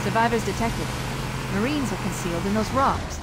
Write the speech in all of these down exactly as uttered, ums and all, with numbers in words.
Survivors detected. Marines are concealed in those rocks.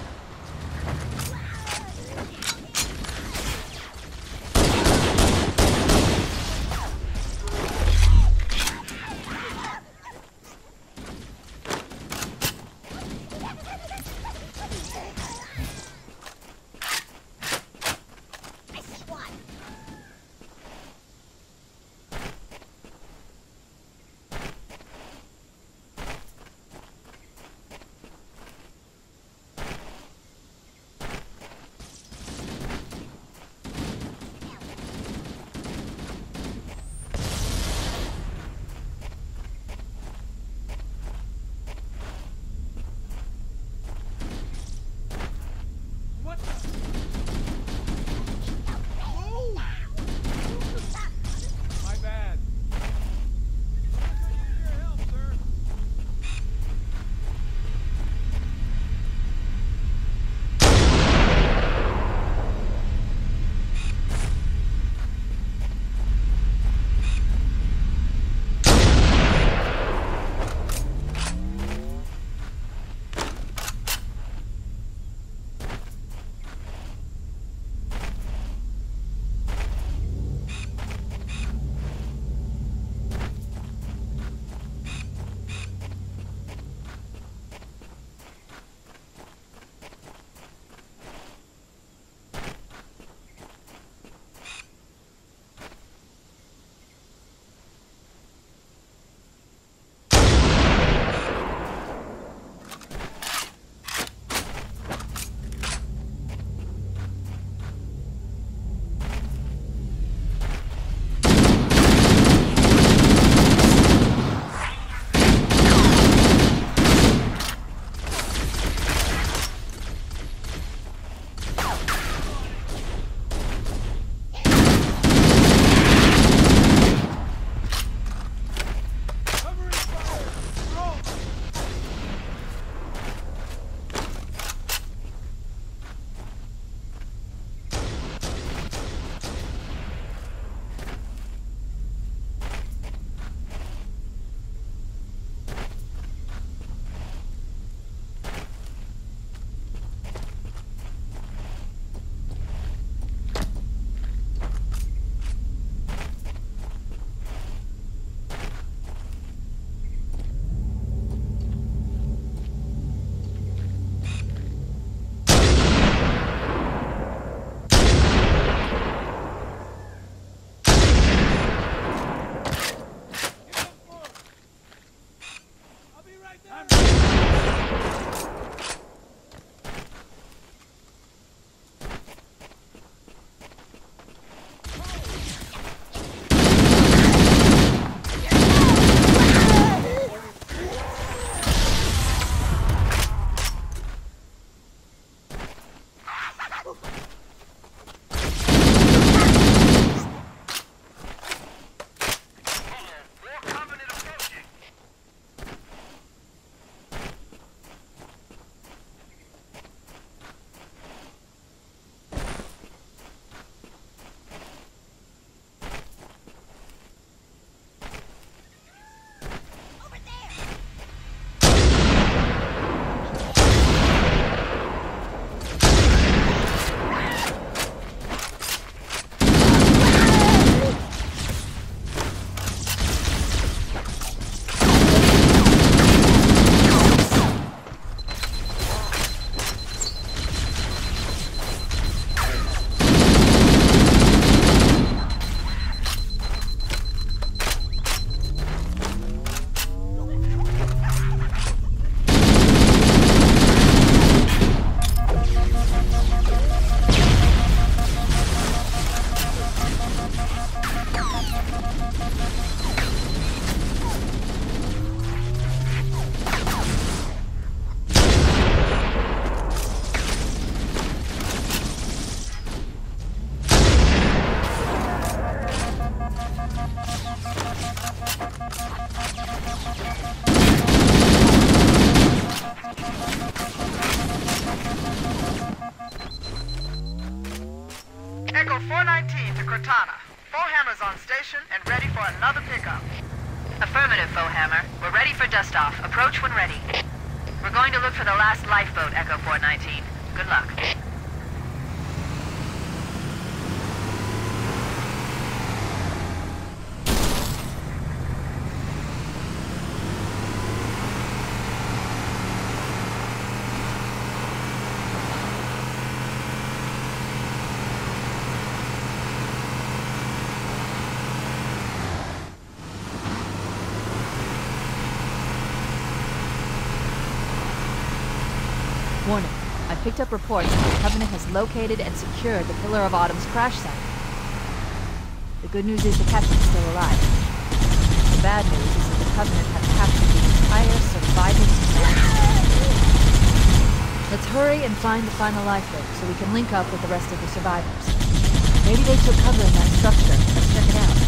Echo four nineteen to Cortana. Four Hammers on station and ready for another pickup. Affirmative, Foehammer. We're ready for dust-off. Approach when ready. We're going to look for the last lifeboat, Echo four nineteen. Good luck. Warning. I picked up reports that the Covenant has located and secured the Pillar of Autumn's crash site. The good news is the captain's still alive. The bad news is that the Covenant have captured the entire surviving society. Let's hurry and find the final lifeboat so we can link up with the rest of the survivors. Maybe they took cover in that structure. Let's check it out.